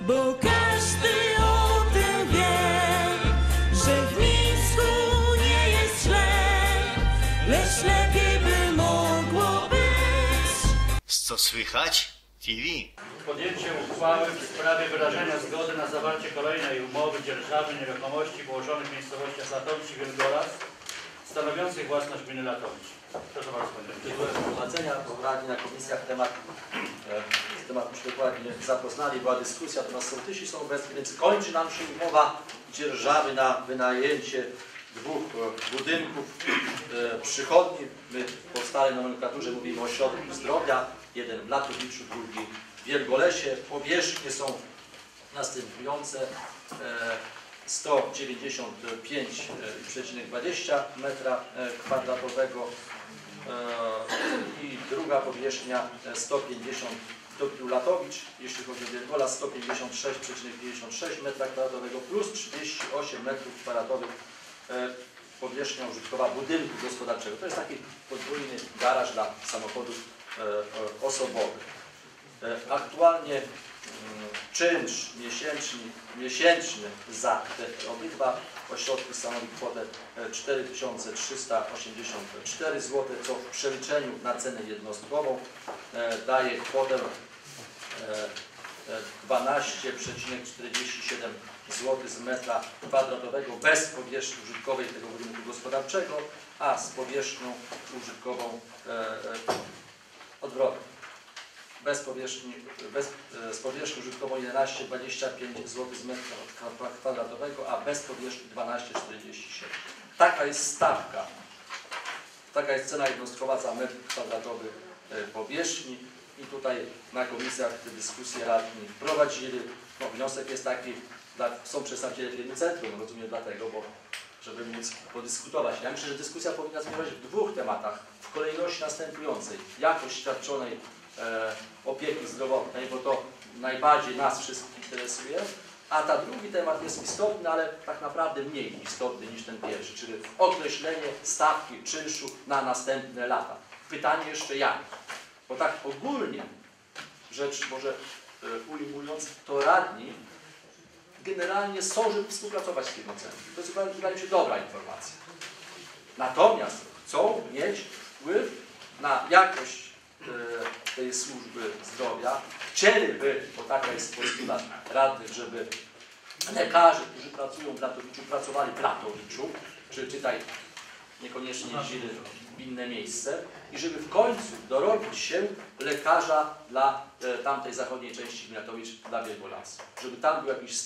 bo każdy o tym wie, że w Mińsku nie jest źle, lecz lepiej by mogło być. Co słychać? TV. Podjęcie uchwały w sprawie wyrażenia zgody na zawarcie kolejnej umowy dzierżawy nieruchomości położonych w miejscowościach Latowicz i Wielgolas, stanowiących własność gminy Latowicz. Proszę bardzo, panie Tytułem wprowadzenia radni na komisjach temat myśmy dokładnie zapoznali, była dyskusja, natomiast sołtysi są obecni, więc kończy nam się umowa dzierżawy na wynajęcie dwóch budynków przychodni. My w powstałej nomenklaturze mówimy o ośrodku zdrowia, jeden w Latowiczu, drugi w Wielgolesie. Powierzchnie są następujące: 195,20 m² i druga powierzchnia 150 w Latowicz, jeśli chodzi o Wielgolas 156,56 m² plus 38 m² powierzchnia użytkowa budynku gospodarczego. To jest taki podwójny garaż dla samochodów osobowych. Aktualnie czynsz miesięczny za te obydwa ośrodki stanowi kwotę 4384 zł, co w przeliczeniu na cenę jednostkową daje kwotę 12,47 zł z metra kwadratowego bez powierzchni użytkowej tego budynku gospodarczego, a z powierzchnią użytkową odwrotnie. Z powierzchni użytkową 11,25 zł z metra kwadratowego, a bez powierzchni 12,47. Taka jest stawka, taka jest cena jednostkowa za metr kwadratowy powierzchni i tutaj na komisjach te dyskusje radni prowadzili. No, wniosek jest taki, są przedstawiciele firmy Centrum, rozumiem dlatego, bo żeby móc podyskutować. Ja myślę, że dyskusja powinna zmierzać w dwóch tematach, w kolejności następującej: jakość świadczonej opieki zdrowotnej, bo to najbardziej nas wszystkich interesuje, a ta drugi temat jest istotny, ale tak naprawdę mniej istotny niż ten pierwszy, czyli określenie stawki czynszu na następne lata. Pytanie jeszcze jak? Bo tak ogólnie rzecz może ujmując, to radni generalnie są, żeby współpracować z firmą Centrum. To jest, wydaje mi się, dobra informacja. Natomiast chcą mieć wpływ na jakość tej służby zdrowia. Chcieliby, bo taka jest postulat radnych, żeby lekarze, którzy pracują w Latowiczu, pracowali w Latowiczu, czy czytaj, niekoniecznie jeździli w inne miejsce, i żeby w końcu dorobić się lekarza dla tamtej zachodniej części Latowicz, dla Wielgolasu. Żeby tam był jakiś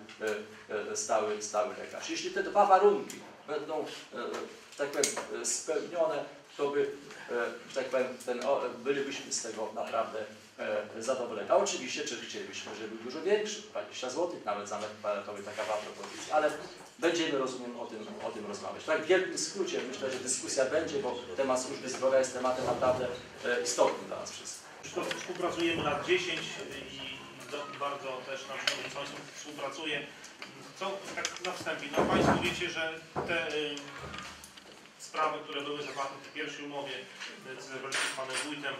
stały lekarz. Jeśli te dwa warunki będą, tak powiem, spełnione, to by, tak powiem, bylibyśmy z tego naprawdę zadowoleni. A oczywiście, czy chcielibyśmy, żeby był dużo większy, 20 zł, nawet za metr kwadratowy, taka była propozycja, ale będziemy, rozumiem, o tym rozmawiać. Tak w wielkim skrócie myślę, że dyskusja będzie, bo temat służby zdrowia jest tematem naprawdę istotnym dla nas wszystkich. Współpracujemy lat 10 i bardzo też nam szanowni Państwo współpracuje. Co tak na wstępie? No Państwo wiecie, że te sprawy, które były zawarte w tej pierwszej umowie z panem wójtem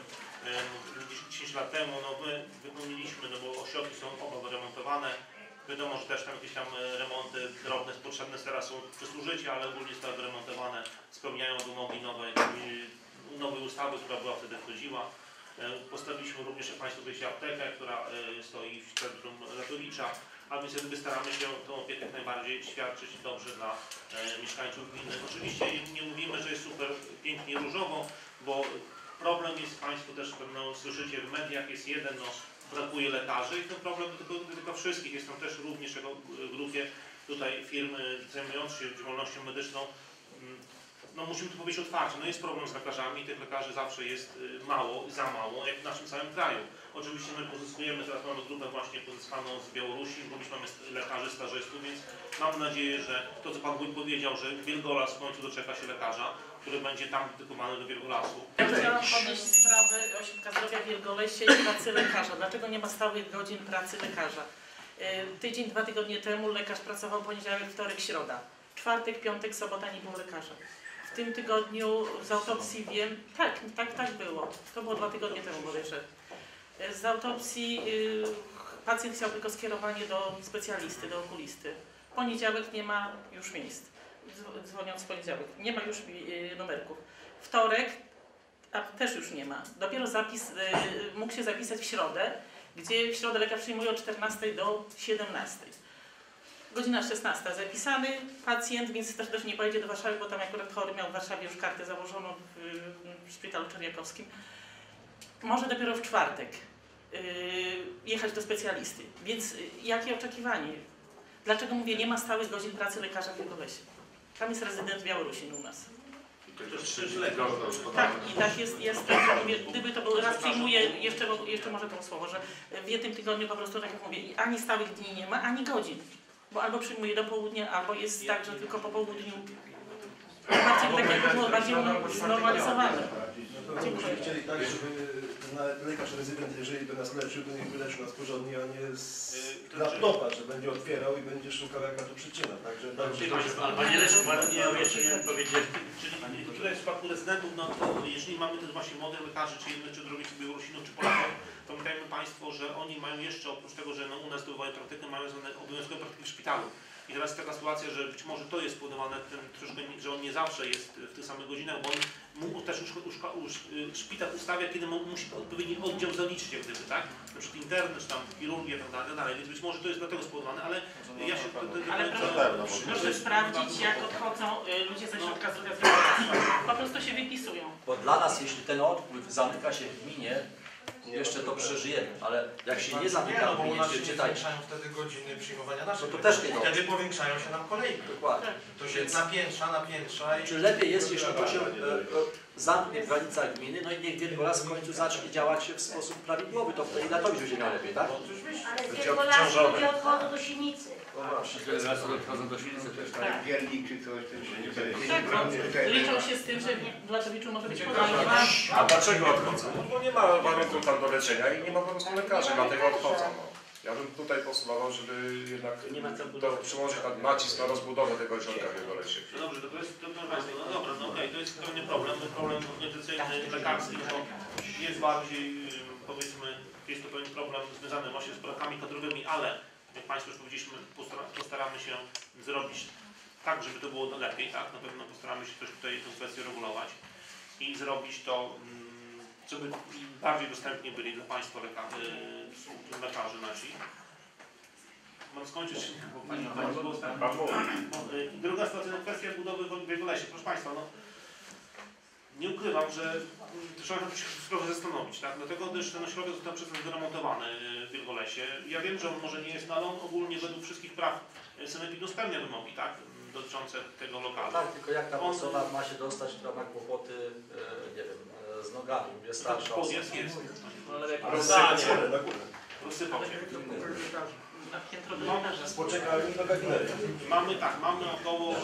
10 lat temu, no my wypełniliśmy, no bo ośrodki są oba wyremontowane. Wiadomo, że też tam jakieś tam remonty drobne potrzebne teraz są przez użycie, ale ogólnie zostały wyremontowane, spełniają wymogi nowej ustawy, która była wtedy wchodziła. Postawiliśmy również, jak Państwo wiecie, aptekę, która stoi w centrum Latowicza, a więc jakby staramy się tą opiekę jak najbardziej świadczyć dobrze dla mieszkańców gminy. Oczywiście nie mówimy, że jest super pięknie różowo, bo problem jest, Państwo też pewno słyszycie w mediach, jest jeden, no brakuje lekarzy i ten problem dotyka wszystkich. Jest tam też również jako grupie tutaj firmy zajmujące się działalnością medyczną. No musimy tu powiedzieć otwarcie, no jest problem z lekarzami, tych lekarzy zawsze jest mało, za mało, jak w naszym całym kraju. Oczywiście my pozyskujemy, teraz mamy grupę właśnie pozyskaną z Białorusi, bo już mamy lekarzy, stażystów, więc mam nadzieję, że to, co Pan Wójt powiedział, że Wielgolas w końcu doczeka się lekarza, który będzie tam dedykowany do Wielgolasu. Ja chciałam podnieść sprawę Ośrodka Zdrowia w Wielgolesie i pracy lekarza. Dlaczego nie ma stałych godzin pracy lekarza? Tydzień, 2 tygodnie temu lekarz pracował poniedziałek, wtorek, środa. Czwartek, piątek, sobota nie było lekarza. W tym tygodniu z autopsji wiem, tak było. To było 2 tygodnie temu bodajże. Z autopsji pacjent chciał tylko skierowanie do specjalisty, do okulisty. W poniedziałek nie ma już miejsc. Dzwoniąc w poniedziałek, nie ma już numerków. Wtorek też już nie ma. Dopiero mógł się zapisać w środę, gdzie w środę lekarz przyjmuje od 14 do 17. Godzina 16. Zapisany pacjent, więc też nie pojedzie do Warszawy, bo tam akurat chory miał w Warszawie już kartę założoną w szpitalu czerniakowskim. Może dopiero w czwartek jechać do specjalisty. Więc jakie oczekiwanie? Dlaczego mówię, nie ma stałych godzin pracy lekarza w Wielkolesie? Tam jest rezydent Białorusin u nas. To jest przecież lekarz. Tak, i tak jest mówię, gdyby to był raz przyjmuje, jeszcze może to słowo, że w jednym tygodniu po prostu, tak jak mówię, ani stałych dni nie ma, ani godzin. Bo albo przyjmuje do południa, albo jest tak, że tylko po południu. Bardziej znormalizowane. Dziękuję. Chcieli tak, żeby lekarz rezydent, jeżeli by nas leczył, to niech by leczył nas porządnie, a nie z laptopa, że będzie otwierał i będzie szukał, jaka to przyczyna. Także Panie Leszku, ładnie nie powiedzieli. Czyli tutaj w przypadku rezydentów, no to jeżeli mamy też właśnie młodych lekarzy, czy jednych, czy drugich, czy Białorusinów, czy Polaków, pamiętajmy Państwo, że oni mają jeszcze, oprócz tego, że no, u nas zdobywają praktykę, mają obowiązkowe praktyki w szpitalu. I teraz jest taka sytuacja, że być może to jest spowodowane tym troszkę, że on nie zawsze jest w tych samych godzinach, bo on mu też szpital ustawia, kiedy musi odpowiedni oddział zaliczyć, jak gdyby, tak? Na przykład internet, czy tam chirurgię, tak dalej, więc być może to jest dlatego spowodowane, ale ja się... Ale proszę sprawdzić, jak odchodzą ludzie ze środka zdrowia z Wielkopolski. Po prostu się wypisują. Bo dla nas, jeśli ten odpływ zamyka się w gminie, jeszcze to przeżyjemy, ale jak się nie zamyka w gminie, się zwiększają wtedy godziny przyjmowania naszych. No to też nie wtedy powiększają się nam kolejki. Dokładnie. To się napiętrza. Czy lepiej jest, jeśli to się zamknie w granicach gminy, no i niech Wielgolas w końcu zacznie działać w sposób prawidłowy, to wtedy na to będzie miał lepiej, tak? Ale z Wielgolasu ludzie odchodzą do Sinicy. Teraz odchodzą do Sinicy też, tak? Piernik czy coś, Tak, bo liczą się z tym, że w Latowiczu może być podanie. A dlaczego odchodzą? No bo nie ma warunków tam do leczenia i nie ma po prostu lekarzy, dlatego odchodzą. No. Ja bym tutaj postulował, żeby jednak to przyłożyć nacisk na rozbudowę tego ośrodka w Wielgolesie. No dobrze, to jest, no dobra, no okej, to jest pewnie problem organizacyjny, lekarski, to jest bardziej, powiedzmy, jest to pewien problem związany właśnie z brakami kadrowymi, ale jak Państwo już powiedzieliśmy, postaramy się zrobić tak, żeby to było lepiej, tak? Na pewno postaramy się też tutaj tę kwestię regulować i zrobić to, żeby bardziej dostępni byli dla Państwa lekarzy nasi. Mam skończyć, bo Pani druga sytuacja, kwestia budowy w Wielgolesie. Proszę Państwa, no, nie ukrywam, że trzeba się trochę zastanowić, tak? Dlatego też ten ośrodek został przez nas wyremontowany w Wielgolesie. Ja wiem, że on może nie jest, no, ale on ogólnie według wszystkich praw sanepidu spełnia wymogi, tak? Dotyczące tego lokalu. Tak, tylko jak ta osoba ma się dostać, która ma kłopoty, nie wiem, z nogami, jest starsza osoba. Jest. Rozsypał się. Na piętro do lekarza. poczekalni do gabinetu. Mamy około,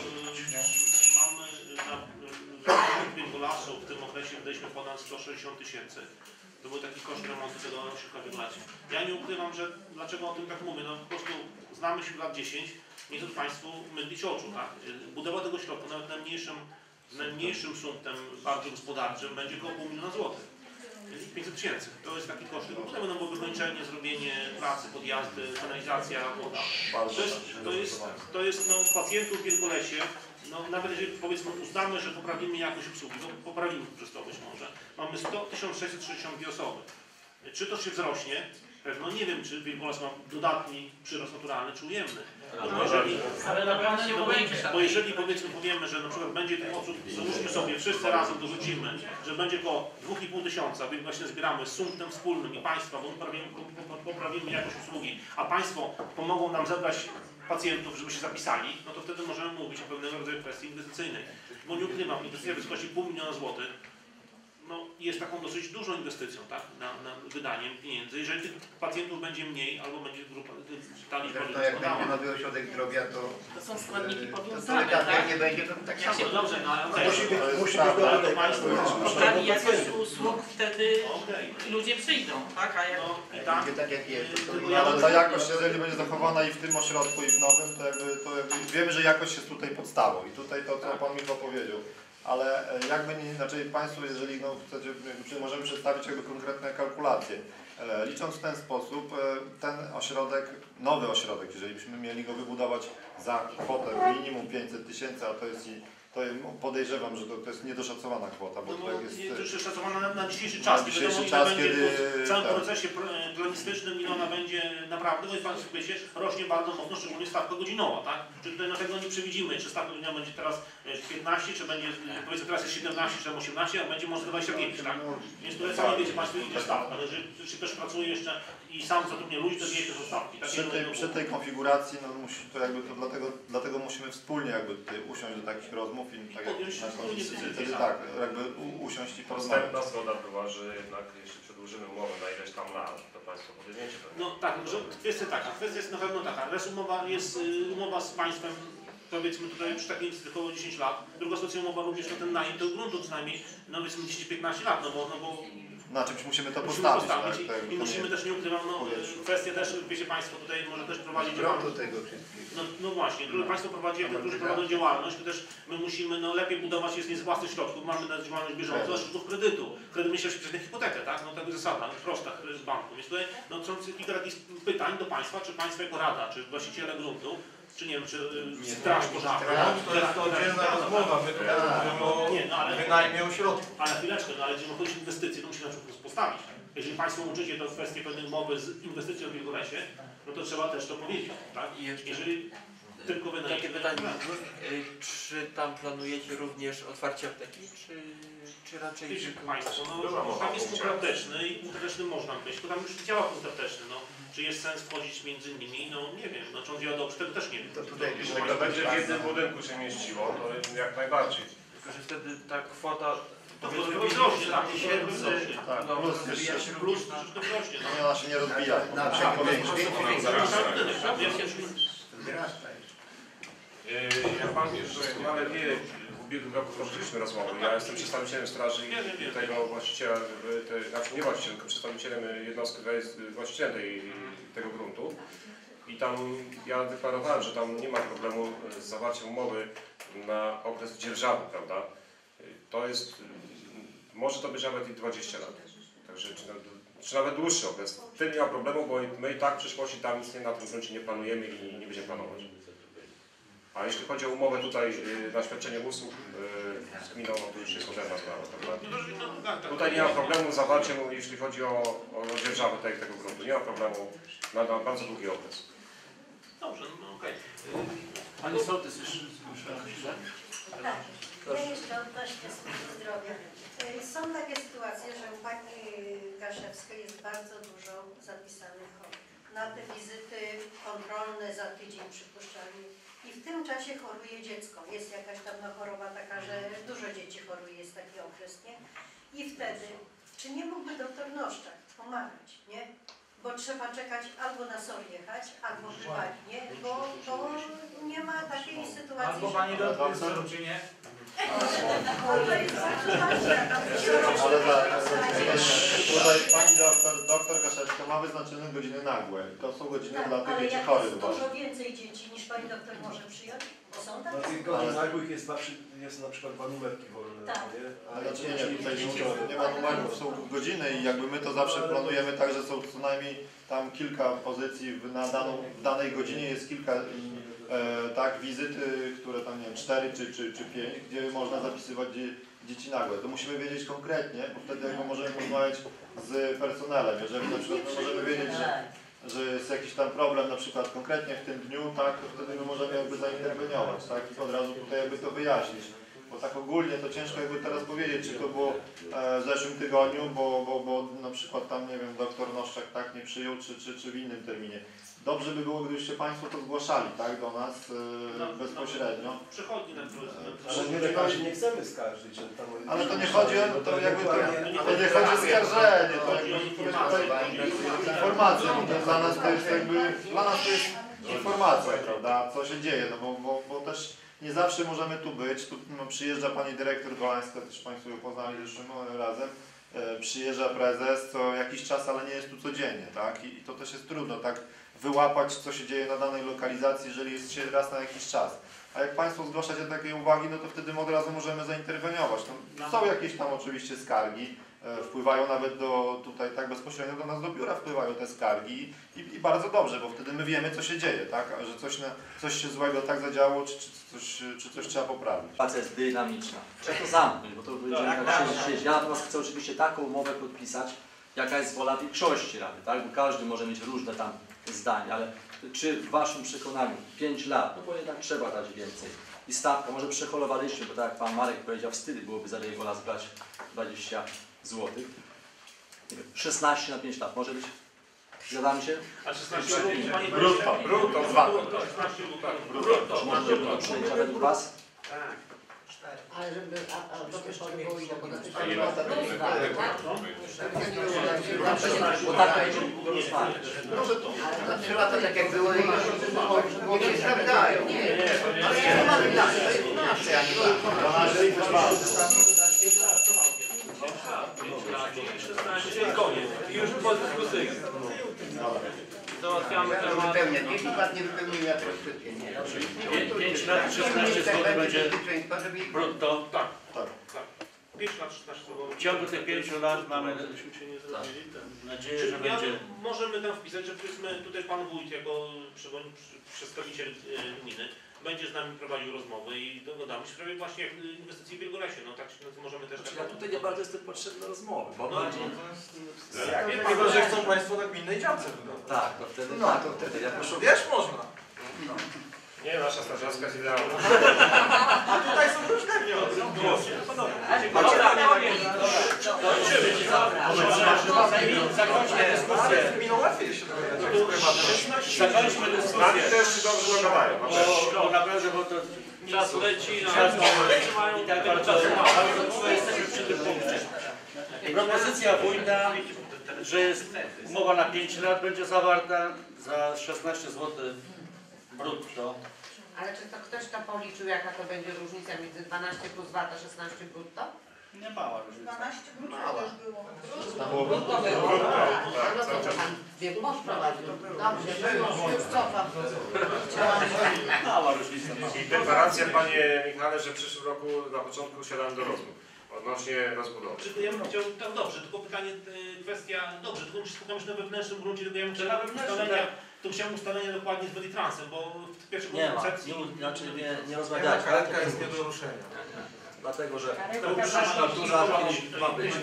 w Wielgolasu w tym okresie wydaliśmy ponad 160 000. To był taki koszt remontu tego ośrodka w Wielgolasie. Ja nie ukrywam, że dlaczego o tym tak mówię, no po prostu znamy się lat 10, nie chcę Państwu mydlić oczu, tak? Budowa tego ośrodka nawet najmniejszym sumptem bardzo gospodarczym będzie około 500 000 złotych. 500 000. To jest taki koszt. Potem będą wykończenie, zrobienie pracy, podjazdy, kanalizacja, woda. To jest no, pacjentów w Wielgolesie, no, nawet jeżeli powiedzmy uznamy, że poprawimy jakość obsługi, no poprawimy przez to być może, mamy 100 662 osoby. Czy to się wzrośnie? Pewno nie wiem, czy Wielgolas ma dodatni przyrost naturalny, czy ujemny. Bo jeżeli powiedzmy powiemy, że na przykład będzie tych osób, załóżmy sobie, wszyscy razem dorzucimy, że będzie około 2500, właśnie zbieramy z sumptem wspólnym i Państwa, bo poprawimy jakość usługi, a Państwo pomogą nam zebrać pacjentów, żeby się zapisali, no to wtedy możemy mówić o pewnego rodzaju kwestii inwestycyjnej. Bo nie ukrywam, inwestycja w wysokości 500 000 złotych, no, jest taką dosyć dużą inwestycją, tak, na wydaniem pieniędzy. Jeżeli tych pacjentów będzie mniej, albo będzie grupa szpitali to jak będzie nowy ośrodek zdrowia, to są składniki to powiązane, lekarza tak? nie będzie, to tak samo. Dobrze, no ale okej. Musi być dodatek. Poprawi jakość usług, wtedy ludzie przyjdą, tak? A jak... Będzie tak jak jest. Ale ta jakość, jeżeli będzie zachowana i w tym ośrodku, i w nowym, to jakby wiemy, że jakość jest tutaj podstawą. I tutaj to, co Pan Michał powiedział. Ale jakby nie, znaczy Państwu, jeżeli no, chcecie, możemy przedstawić jakby konkretne kalkulacje. Licząc w ten sposób, ten ośrodek, nowy ośrodek, jeżeli byśmy mieli go wybudować za kwotę minimum 500 000, a to podejrzewam, że to jest niedoszacowana kwota, bo tutaj jest szacowana na dzisiejszy czas. Nie wiadomo, ile będzie w całym procesie planistycznym, ile ona będzie naprawdę, bo Państwo wiecie, rośnie bardzo mocno, szczególnie stawka godzinowa, tak? Czy tutaj na tego nie przewidzimy, czy stawka godzinowa będzie teraz 15, czy będzie, powiedzmy teraz jest 17, czy 18, a będzie może 25, tak? Więc tutaj sami wiecie Państwo, ile stawka. Jeżeli ktoś pracuje jeszcze i sam zatrudnia ludzi, to wie, że są stawki. Tak? Przy tej konfiguracji, no dlatego musimy wspólnie tutaj usiąść do takich rozmów i tak wtedy tak, usiąść i porozmawiać. Następna zgoda była, że jednak jeśli przedłużymy umowę na ileś tam lat, to Państwo podejmiecie to. No tak, że kwestia jest na pewno taka. Raz jest umowa z państwem, powiedzmy tutaj przy takiej instytucji około 10 lat. Druga sytuacja umowa również na ten najem tego gruntu co najmniej, no powiedzmy 10-15 lat, no bo na czymś musimy to postawić. Tak, i musimy też, nie ukrywam, kwestie też, wiecie Państwo tutaj może też prowadzić działalność. No właśnie, Państwo prowadzi, którzy prowadzą działalność, to też my musimy lepiej budować jest nie z własnych środków, mamy na działalność bieżącą, ze środków kredytu. Kredyt myślę, że przez hipotekę, tak? No to jest zasada, prosta z banku. Więc tutaj są kilka takich pytań do Państwa, czy Państwo jako Rada, czy właściciele gruntu, czy nie wiem, czy straż pożarna. To jest to oddzielna rozmowa, my tutaj mówimy o wynajmie ośrodków. Ale chwileczkę, ale jeżeli chodzi o inwestycje, to musimy na przykład postawić. Jeżeli Państwo łączycie to w kwestię pewnej umowy z inwestycją w Wielgolesie, no to trzeba też to powiedzieć, tak? Jeżeli tylko wynajmie. Takie pytanie, czy tam planujecie również otwarcie apteki, czy raczej... Wiecie Państwo, tam jest punkt apteczny i punkt apteczny można być, tylko tam już działa punkt apteczny, Czy jest sens wchodzić między nimi? No nie wiem, czy on działa dobrze, tego też nie wiem. Jeśli to będzie w jednym budynku się mieściło, to jak najbardziej. Tylko, że wtedy ta kwota... To wzrośnie, tak, plus ona się nie rozbija. Jak Pan nawet wie, w ubiegłym roku prowadziliśmy rozmowę. Ja jestem przedstawicielem straży i tego właściciela, znaczy nie właścicielem, tylko przedstawicielem jednostki, która jest właścicielem tego gruntu. I tam ja deklarowałem, że tam nie ma problemu z zawarciem umowy na okres dzierżawy, prawda? To jest, może to być nawet i 20 lat. Także czy nawet dłuższy okres. W tym nie ma problemu, bo my i tak w przyszłości tam nic na tym gruncie nie planujemy i nie będziemy planować. A jeśli chodzi o umowę tutaj na świadczenie usług z gminą, no to już jest odrębna sprawa, prawda? Tutaj nie ma problemu z zawarciem, jeśli chodzi o dzierżawę tego gruntu. Nie ma problemu na bardzo długi okres. Dobrze, no okej. Pani Sołtys już Tak, ja jeszcze odnośnie służby zdrowia. Są takie sytuacje, że u pani Gaszewskiej jest bardzo dużo zapisanych chorych. Na te wizyty kontrolne za tydzień przypuszczalnie. I w tym czasie choruje dziecko. Jest jakaś tam choroba taka, że dużo dzieci choruje, jest taki okres, nie? I wtedy, czy nie mógłby doktor Noszczak pomagać, nie? Bo trzeba czekać albo na SOR jechać, albo prywatnie, bo to nie ma takiej sytuacji. Albo pani doktor, czy nie? Tutaj pani doktor Gaszewska ma wyznaczone godziny nagłe. To są godziny dla tych dzieci chorych. Ale jak jest dużo więcej dzieci niż pani doktor może przyjąć? Bo są takie. Na tych godzin nagłych jest na przykład dwa numerki wolne. Tak. Ale nie, tutaj nie ma numerów, są godziny i jakby my to zawsze planujemy tak, że są co najmniej tam kilka pozycji w danej godzinie jest kilka wizyty, które tam nie wiem, 4 czy 5, gdzie można zapisywać dzieci nagłe. To musimy wiedzieć konkretnie, bo wtedy jakby możemy porozmawiać z personelem. Jeżeli na przykład my możemy wiedzieć, że jest jakiś tam problem na przykład konkretnie w tym dniu, tak, to wtedy my możemy jakby zainterweniować, tak, i od razu tutaj jakby to wyjaśnić. Bo tak ogólnie to ciężko jakby teraz powiedzieć, czy to było w zeszłym tygodniu, bo na przykład tam, nie wiem, doktor Noszczak tak nie przyjął, czy w innym terminie. Dobrze by było, gdybyście Państwo to zgłaszali, tak, do nas bezpośrednio. Przychodni na Ale my lekarzy nie chcemy skarżyć. Ale to nie chodzi o to, jakby to nie chodzi o skarżenie, to jakby informacja, bo dla nas to jest informacja, prawda, co się dzieje, no bo też nie zawsze możemy tu być. Tu przyjeżdża pani dyrektor Golańska, też Państwo ją poznali zeszłym razem. Przyjeżdża prezes co jakiś czas, ale nie jest tu codziennie, tak? I to też jest trudno, tak? Wyłapać, co się dzieje na danej lokalizacji, jeżeli jest się raz na jakiś czas. A jak Państwo zgłaszacie takie uwagi, no to wtedy od razu możemy zainterweniować. No, są jakieś tam oczywiście skargi, wpływają nawet tutaj tak bezpośrednio do nas do biura wpływają te skargi i bardzo dobrze, bo wtedy my wiemy, co się dzieje, tak? Że coś się złego tak zadziało, czy coś trzeba poprawić. Sytuacja jest dynamiczna. Trzeba to zamknąć, bo to będziemy tak siedzieć. Ja teraz chcę oczywiście taką umowę podpisać, jaka jest wola większości Rady, tak? Bo każdy może mieć różne tam zdania, ale czy w Waszym przekonaniu 5 lat, no bo jednak trzeba dać więcej. I stawka, może przeholowaliśmy, bo tak jak Pan Marek powiedział, wstyd byłoby za Wola zbrać 20 zł. 16 na 5 lat, może być? Zgadzamy się? A 16 brutto, brutto, 2 to. Czy może być do przyjęcia według Was? Ale żeby do tej pory było ile? Bo tak będzie długo rozmawiać. Może to. Na 3 lata tak jak było i nie sprawdzają. Ale nie mamy inaczej, to jest 12, a nie 16 koniec. Już po dyskusji. Załatwiamy temat. 10 lat nie wypełnimy jak rozstrzygnie. 5 lat 16 zł będzie brutto. Tak. 5 lat 13 zł. W ciągu tych 5 lat mamy nadzieję, że będzie... Możemy tam wpisać, że powiedzmy tutaj Pan Wójt jako przedstawiciel gminy będzie z nami prowadził rozmowy i dogadamy się w sprawie właśnie inwestycji w Wielgolesie. No tak możemy też... Ja tutaj nie bardzo jestem potrzebny rozmowy, bo Chyba, że chcą Państwo na gminnej działce. tak, to wtedy No, tak, to wtedy ja proszę. Wiesz, można. Nie, nasza strażacka jest idealna. A tutaj są różne wnioski. Zakończmy dyskusję. Gminą łatwiej się Zakończmy dyskusję. Nami też się dobrze dogadają. Bo naprawdę, bo to Czas leci, i tak bardzo długo jesteśmy przy tym punkcie. Propozycja wójta, że jest umowa na 5 lat będzie zawarta za 16 zł brutto. Ale czy to ktoś to policzył, jaka to będzie różnica między 12 plus VAT a 16 brutto? Nie mała różnica. 12 brutto już było. Brutto było. No to Pan Biegłosz prowadził. Dobrze, już cofam. Mała różnica. I deklaracja, Panie Michale, że w przyszłym roku na początku siadamy do rozmów odnośnie rozbudowy. Czy ja bym chciał, tak dobrze, tylko pytanie, kwestia, dobrze, tylko spotkamy się na wewnętrznym gruncie, tylko ja bym chciał ustalenia, to chciałem ustalenia dokładnie z Belitransem, bo w pierwszym Nie ma, koncepcji... nie rozmawiać. Karetka jest nie do ruszenia. Dlatego, że przyszła duża ma być.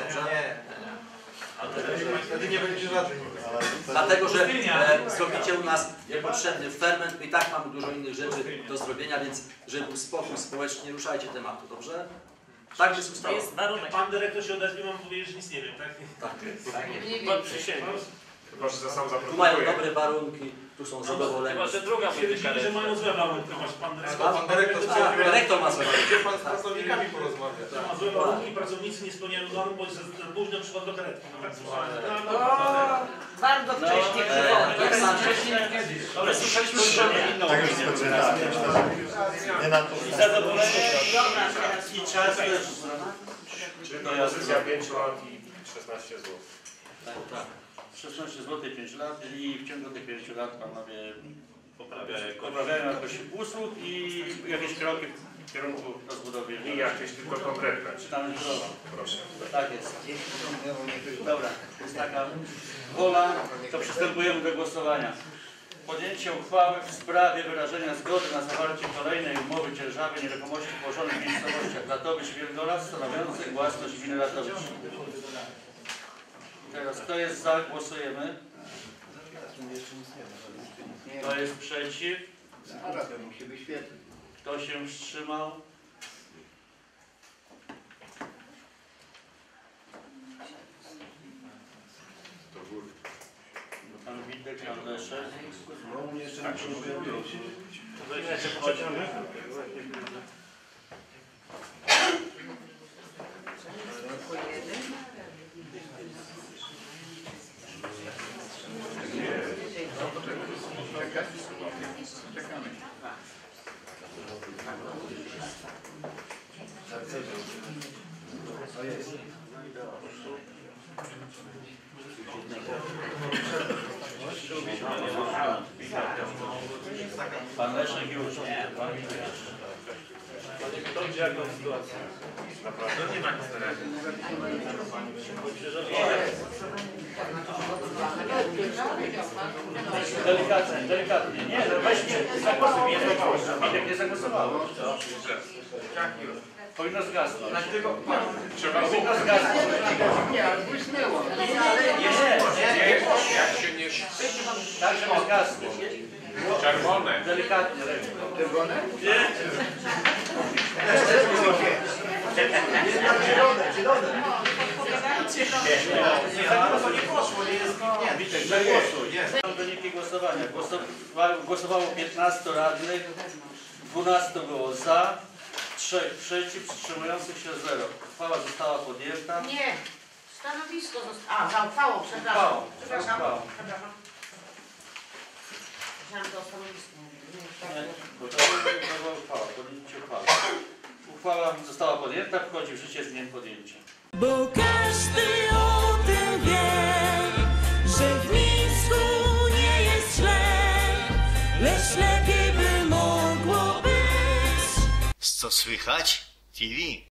Wtedy nie będzie żadnej. Dlatego, że zrobicie u nas niepotrzebny ferment, i tak mamy dużo innych rzeczy do zrobienia, więc żeby był spokój społeczny, nie ruszajcie tematu, dobrze? Tak jest To ustawa. jest warunek. Pan dyrektor się odezwie, mam powiedzieć, że nic nie wiem, tak? Tak. Pan przysięgł. Chyba, że sam Tu mają zaproponuje. dobre warunki, tu są zadowoleni. Chyba, że druga Stwierdzili, że mają złe warunki, masz pan dyrektor. Pan dyrektor Tak, dyrektor ma sobie. Gdzie Pan z pracownikami porozmawia? Że ma złe warunki, pracownicy nie spełniają norm, bo za późno przychodzą do karetki. No tak słyszałem. Bardzo wcześnie Tak samo. Dobra, słyszeliśmy zupełnie inną Tak już opinię. skończyłem. Nie na to. I zadowolenie i czas też. Czyli propozycja 5 lat i 16 zł. Tak. 16 zł 5 lat i w ciągu tych 5 lat panowie poprawiają jakość usług i jakieś kroki w kierunku rozbudowy. I jakieś tylko konkretne. Czytamy drogą. Proszę. Tak jest. Dobra, jest taka wola, to przystępujemy do głosowania. Podjęcie uchwały w sprawie wyrażenia zgody na zawarcie kolejnej umowy dzierżawy nieruchomości położonych w miejscowościach Latowicz, Wielgolas stanowiących własność gminy Latowicz. Teraz kto jest za? Głosujemy. Kto jest przeciw? Musi wyświetlić. Kto się wstrzymał? Do góry. Pan Witek, pan Leszek. No, mnie jeszcze nie przyjmuje. Czekamy. Pan Leszek już. Pan Witek. To gdzie jaką sytuację? No nie ma nic na razie. Delikatnie, delikatnie. Nie, no weźmy, zagłosuj. Widek nie zagłosowało. Powinno zgasnąć. Powinno zgasnąć. Nie, ale błysnęło. Nie, Jak się nie... tak żeby zgasło. Czerwone. Delikatnie ręką. Czerwone? Nie. Zielone. To nie poszło, nie jest... Witek, zagłosuj. Są wyniki głosowania. Głosowało 15 radnych, 12 było za, 3 przeciw, wstrzymujących się 0. Uchwała została podjęta. Nie. Stanowisko zostało. A, za uchwałą, przepraszam. Przepraszam. Przepraszam. Myślałam, że o stanowisku. Nie, bo to była uchwała, podjęcie uchwały. Uchwała została podjęta, wchodzi w życie z dniem podjęcia. Bo każdy o tym wie, że w Mińsku nie jest źle, lecz lepiej by mogło być. Co słychać? TV.